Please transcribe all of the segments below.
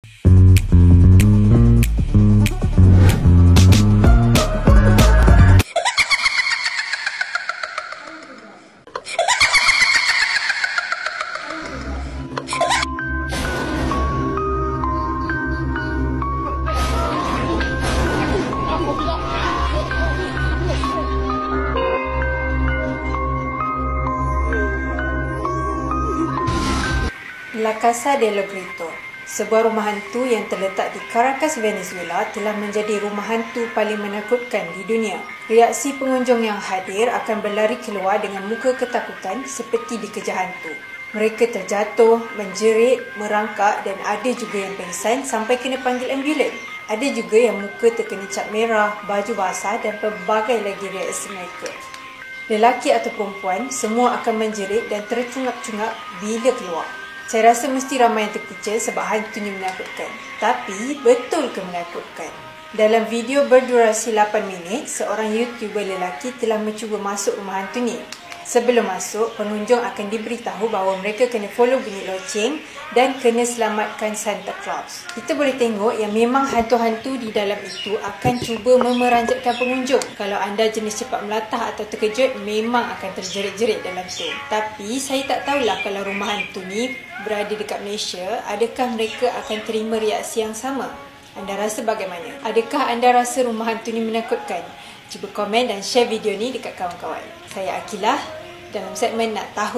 La Casa del Grito, sebuah rumah hantu yang terletak di Caracas, Venezuela, telah menjadi rumah hantu paling menakutkan di dunia. Reaksi pengunjung yang hadir akan berlari keluar dengan muka ketakutan seperti dikejar hantu. Mereka terjatuh, menjerit, merangkak dan ada juga yang pingsan sampai kena panggil ambulan. Ada juga yang muka terkena cat merah, baju basah dan pelbagai lagi reaksi mereka. Lelaki atau perempuan, semua akan menjerit dan tercungap-cungap bila keluar. Saya rasa mesti ramai yang terkejut sebab hantunya menakutkan. Tapi, betul ke menakutkan? Dalam video berdurasi 8 minit, seorang YouTuber lelaki telah mencuba masuk rumah hantu ni. Sebelum masuk, pengunjung akan diberitahu bahawa mereka kena follow bunyi loceng dan kena selamatkan Santa Claus. Kita boleh tengok yang memang hantu-hantu di dalam itu akan cuba memeranjatkan pengunjung. Kalau anda jenis cepat melatah atau terkejut, memang akan terjerit-jerit dalam tu. Tapi, saya tak tahulah kalau rumah hantu ni berada dekat Malaysia, adakah mereka akan terima reaksi yang sama? Anda rasa bagaimana? Adakah anda rasa rumah hantu ni menakutkan? Cuba komen dan share video ni dekat kawan-kawan. Saya Akilah dalam segmen Nak Tahu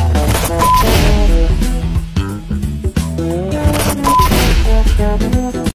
Tak?